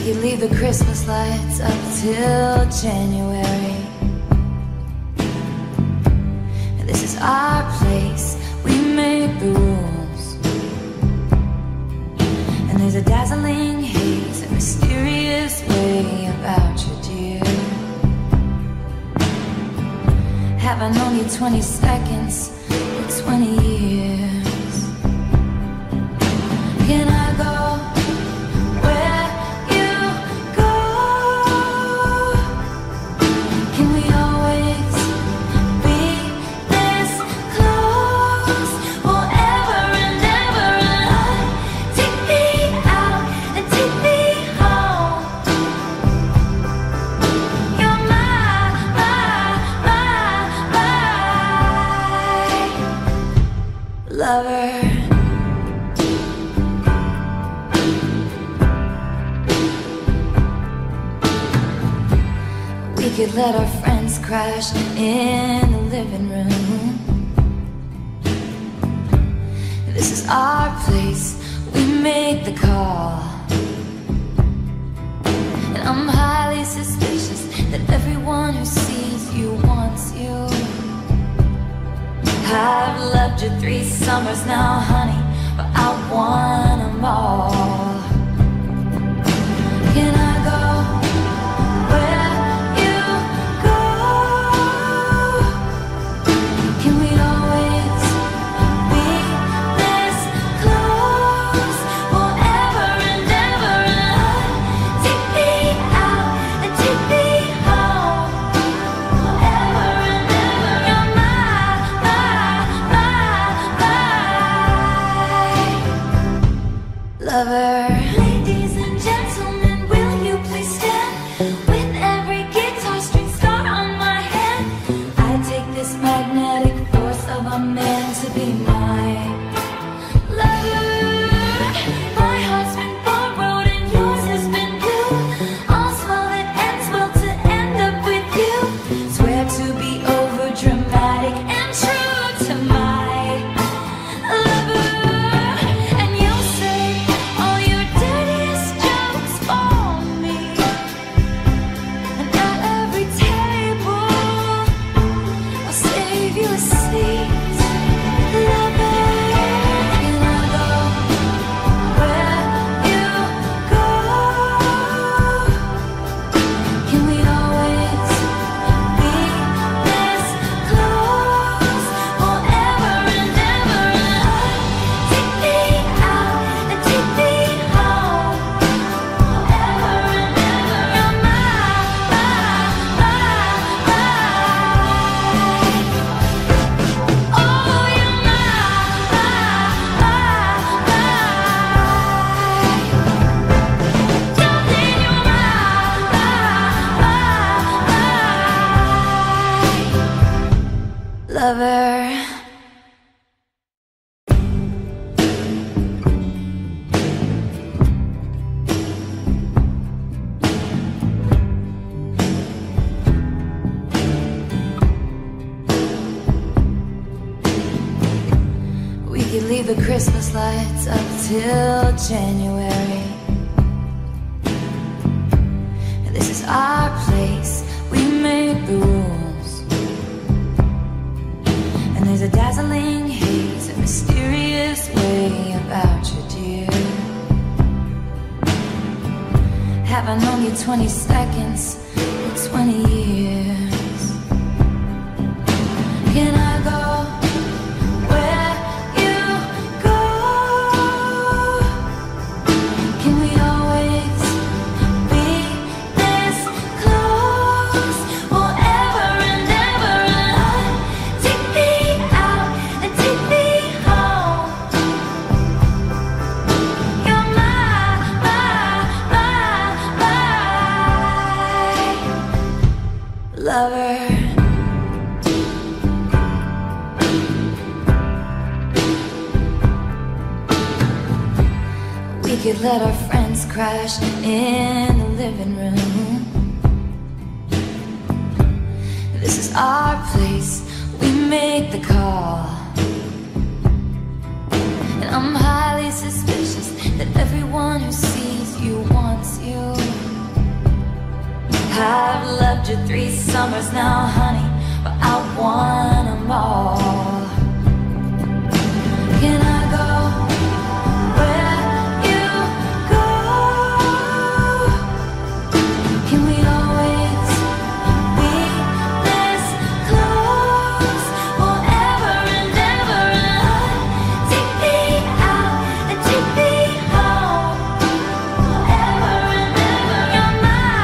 could leave the Christmas lights up till January. This is our place, we make the rules. And there's a dazzling haze, a mysterious way about you, dear. Have I known you 20 seconds or 20 years? Can I go where you go? Can we always be this close forever and ever? And take me out and take me home. You're my lover. We could let our friends crash in the living room. This is our place, we make the call. And I'm highly suspicious that everyone who sees you wants you. I've loved you 3 summers now, honey, but I want them all. Can I go where you go? Can we always be this close forever and ever? And take me out and take me home forever and ever. You're my lover. Ladies and gentlemen, will you please stand? With every guitar string scar on my hand, I take this magnetic force of a man to be my lover. My heart's been borrowed and yours has been blue. All's well that ends well to end up with you. Swear to be over dramatic and true to my lover. And you'll say all your dirtiest jokes for me. And at every table I'll save you a seat. Lover, can I go where you go? Can we always be this close forever and ever? Take me out and take me home forever and ever. You're my oh, you're my darling, you're my lover. We could leave the Christmas lights up till January. This is our place, we make the rules. And there's a dazzling haze, a mysterious way about you, dear. Have I known you 20 seconds or 20 years? Can I go where you go? Can we always be this close forever and ever? And take me out and take me home. You're my lover. We could let our friends crash in the living room. This is our place, we make the call. And I'm highly suspicious that everyone who sees you wants you. you 3 summers now, honey, but I want them all. Can I go where you go? Can we always be this close forever and ever? Take me out and take me home forever and ever. You're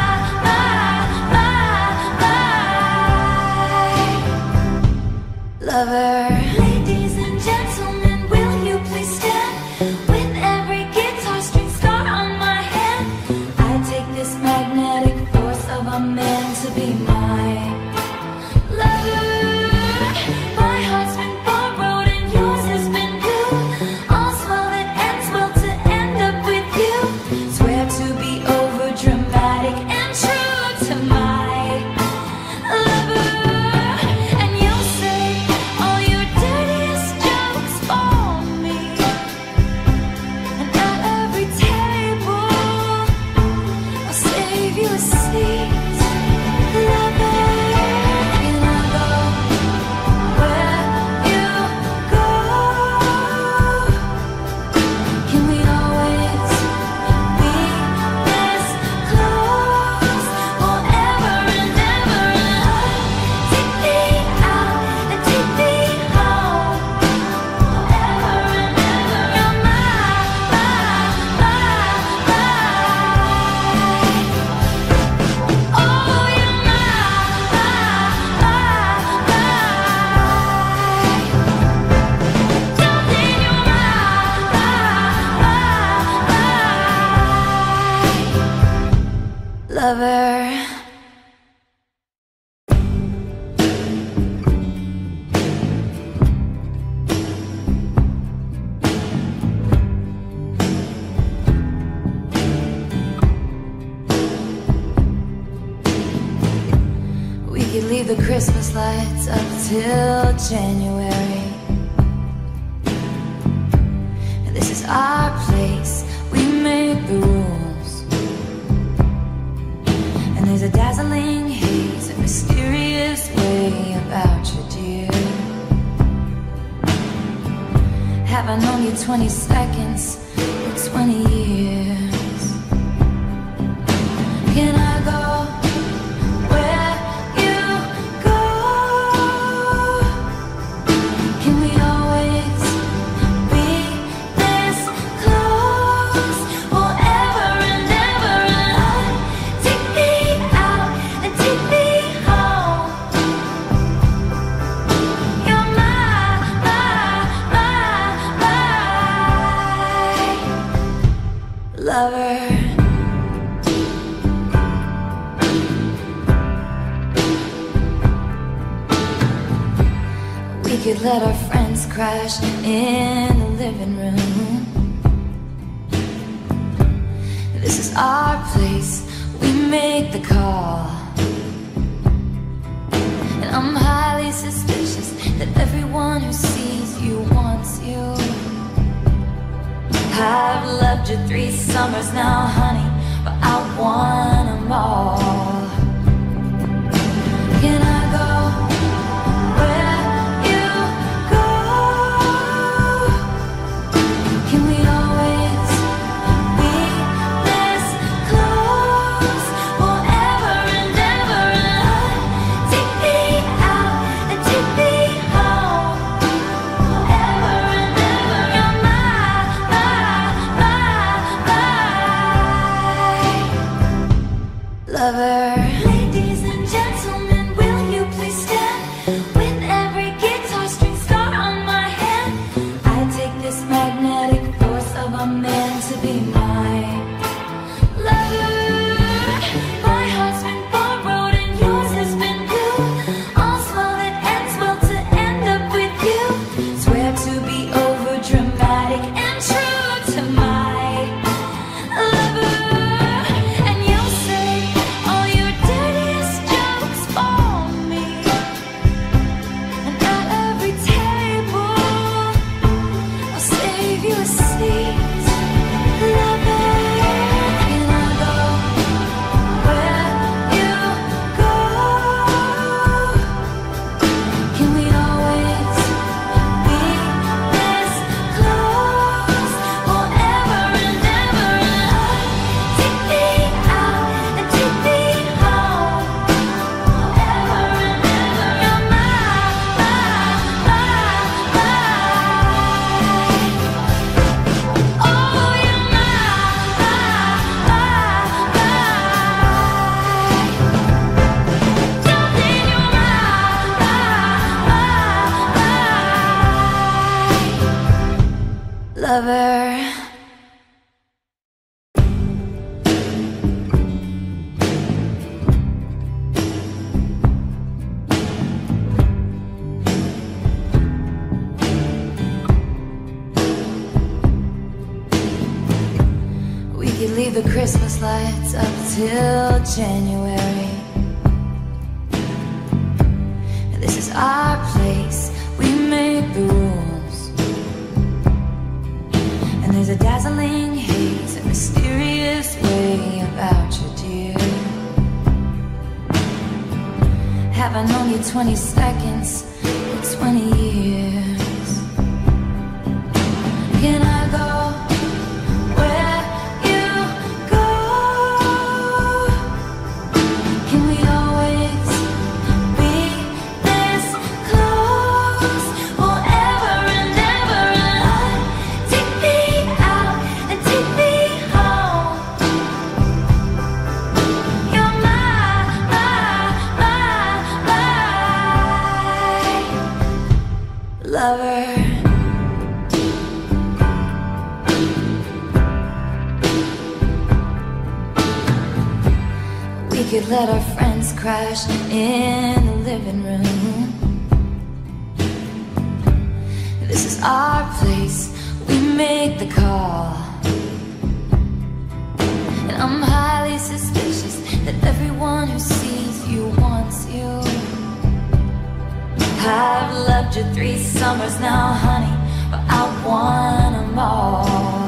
my lover. Ladies and gentlemen, will you please stand? With every guitar string scar on my hand, I take this magnetic force of a man to be my lover. My heart's been borrowed and yours has been blue. All's well that ends well to end up with you. Swear to be over dramatic and true to my lover. And you'll say all your dirtiest jokes for me. And at every table I'll save you a seat. Lover, can I go where you go? Can we always be this close forever and ever? Take me out and take me home forever and ever. You're my oh, you're my darling, you're my lover. We could leave the Christmas lights up till January. And this is our place, we make the rules. And there's a dazzling haze, a mysterious way about you, dear. Have I known you 20 seconds or 20 years? Can I go where you go? Can we always be this close forever and ever? Take me out and take me home. You're my lover. We could let our friends crash in the living room. This is our place, we make the call. And I'm highly suspicious that everyone who sees you wants you. I've loved you 3 summers now, honey, but I want them all. Can I go where you go? Can we always be this close forever and ever? Take me out and take me home forever and ever. You're my lover. Ladies and gentlemen, will you please stand? With every guitar string scar on my hand, I take this magnetic force of a man to be my lover. My heart's been borrowed and yours has been blue. All's well that ends well to end up with you. Swear to be over dramatic and true to my lover. And you'll say all your Christmas lights up till January. This is our place, we make the rules. And there's a dazzling haze, a mysterious way about you, dear. Have I known you 20 seconds, 20 years? Can I go where you go? Can we always be this close? Forever and ever and on. Take me out and take me home. You're my lover. We could let our friends crash in the living room. This is our place, we make the call. And I'm highly suspicious that everyone who sees you wants you. I've loved you 3 summers now, honey, but I want them all.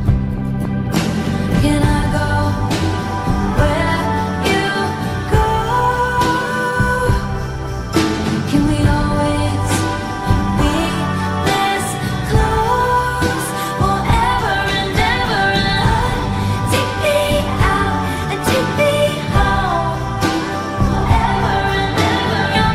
Can I go where you go? Can we always be this close? Forever and ever and on. Take me out and take me home. Forever and ever. You're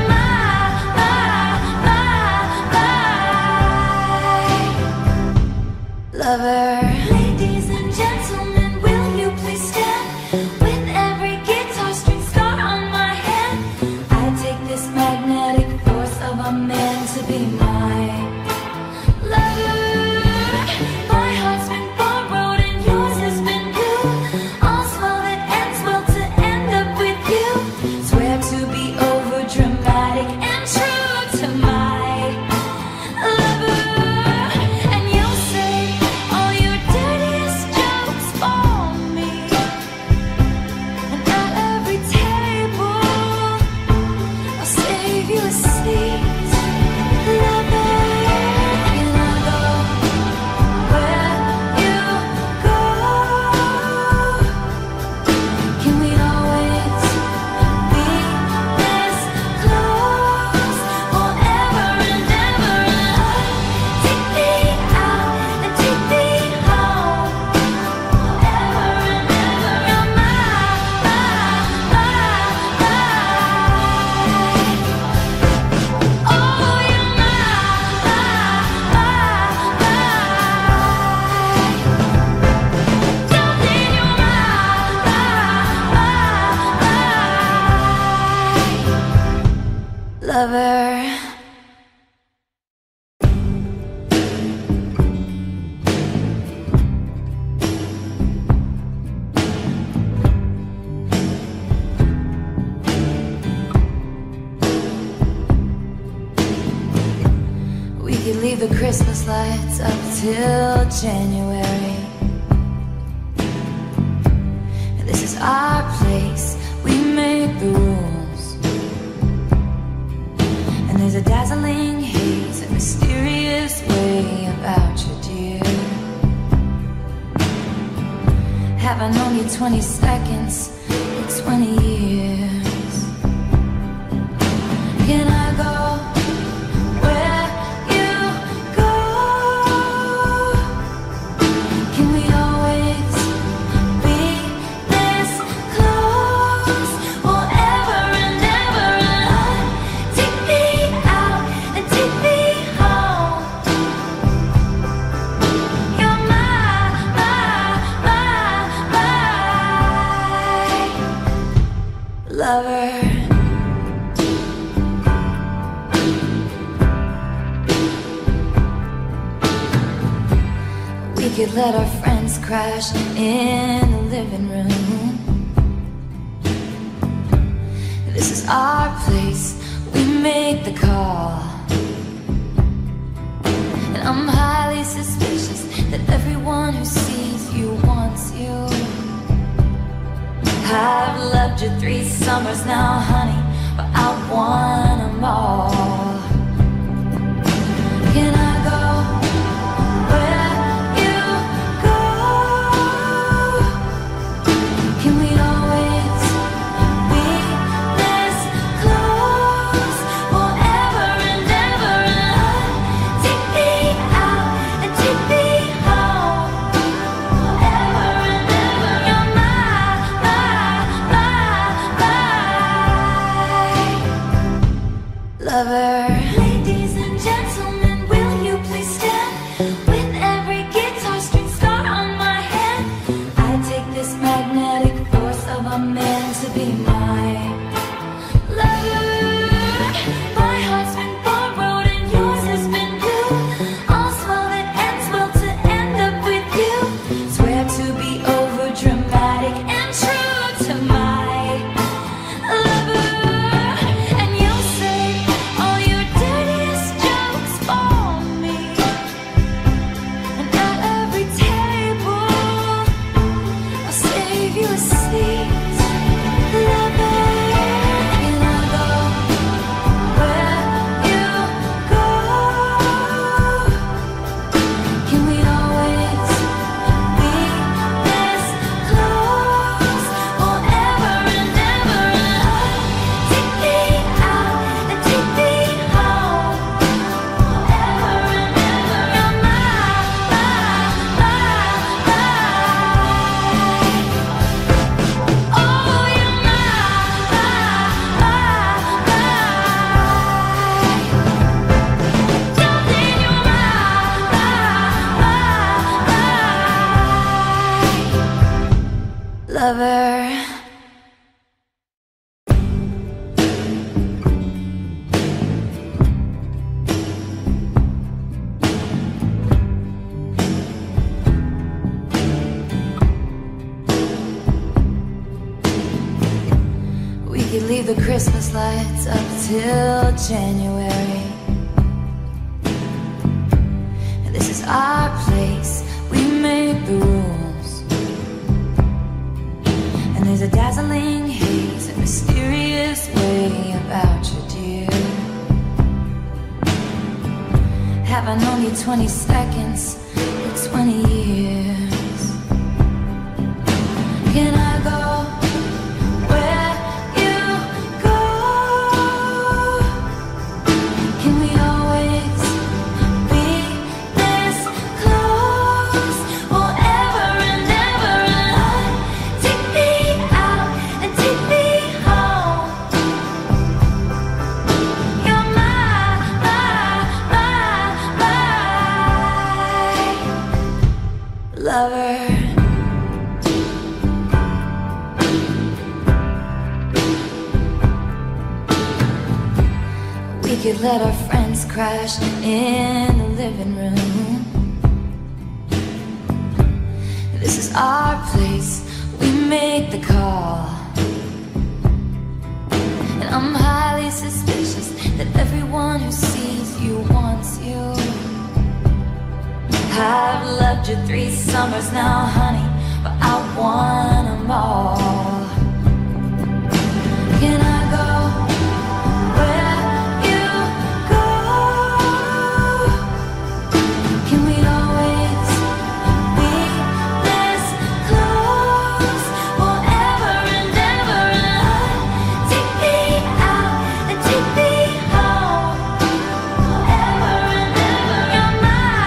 my lover. Ladies and gentlemen, will you please stand? With every guitar string scar on my hand, I take this magnetic force of a man to be my lover. My heart's been borrowed and yours has been blue. All's well that ends well to end up with you. Swear to be over dramatic and true to my lover. And you'll say all your dirtiest jokes for me. And at every table I'll save you a seat. Lover, can I go where you go? Can we always be this close? Forever and ever and on. Take me out and take me home. Forever and ever. You're my oh, you're my darling, you're my lover. We could leave the Christmas lights up till January. This is our place, we make the rules. And there's a dazzling haze, a mysterious way about you, dear. Have I known you 20 seconds, 20 years? Can I go where you go? Can we always be this close? Forever and ever and on. Take me out and take me home. You're my lover. We could let our friends crash in the living room. This is our place, we make the call. And I'm highly suspicious that everyone who sees you wants you. I've loved you 3 summers now, honey, but I want 'em all. Can I go where you go? Can we always be this close forever and ever? Take me out and take me home forever and ever. You're my lover. Ladies and gentlemen, will you please stand? With every guitar string scar on my hand, I take this magnetic force of a man to be my lover. My heart's been borrowed and yours has been blue. All's well that ends well to end up with you. Swear to be over dramatic and true to my lover. And you'll say all your dirtiest jokes for me. And at every table I'll save you a seat. Lover, can I go where you go? Can we always be this close forever and ever? Take me out and take me home forever and ever. You're my oh, you're my darling, you're my lover. We could leave the Christmas lights up till January. And this is our place, we make the rules. And there's a dazzling haze, a mysterious way about you, dear. Have I known you 20 seconds or 20 years? Can I go where you go? Can we always be this close forever and ever? Take me out and take me home. You're my lover. We could let our friends crash in the living room. This is our place, we make the call. And I'm highly suspicious that everyone who sees you wants you. I've loved you 3 summers now, honey, but I want 'em all. Can I go where you go? Can we always be this close forever and ever? Take me out and take me home forever and ever. You're my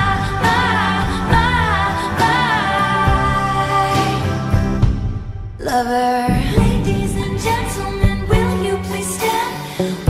lover. Ladies and gentlemen, will you please stand?